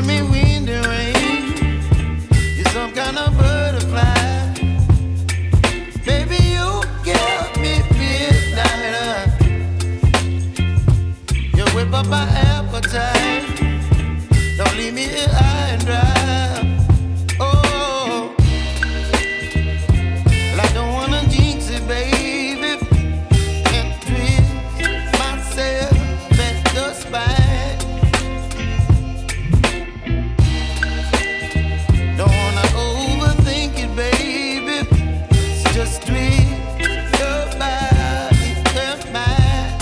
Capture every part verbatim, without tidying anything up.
giving me wind and rain. You're some kind of butterfly. Baby, you give me midnight. You whip up my appetite. Don't leave me here high and dry. Oh, well, I don't wanna jinx it, baby, and twist myself at the spine. Don't wanna overthink it, baby. It's just twist your body and mine.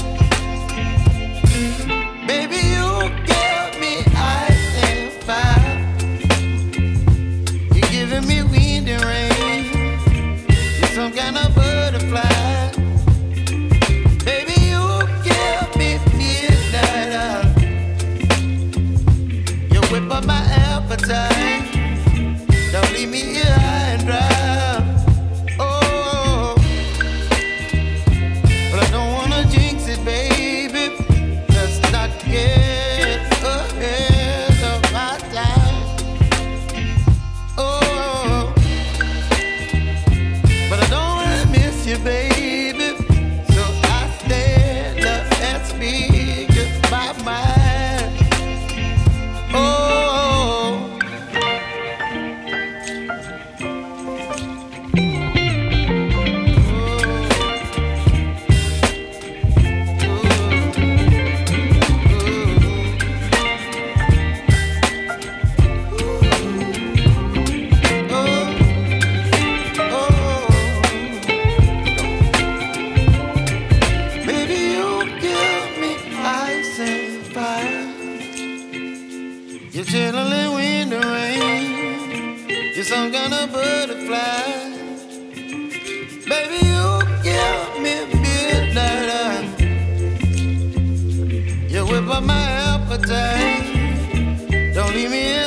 Baby, you give me ice and fire. You're giving me wind and rain. You're some kind of butterfly. Baby, you give me midnight. You whip up my appetite. Don't leave me here high and dry. Oh, but I don't wanna jinx it, baby. Let's not get ahead of my time. Oh, but I don't wanna miss you, baby. So I stand up and speak just my mind. Oh. You're chilling wind and rain. You're some kind of butterfly. Baby, you give me midnight. You whip up my appetite. Don't leave me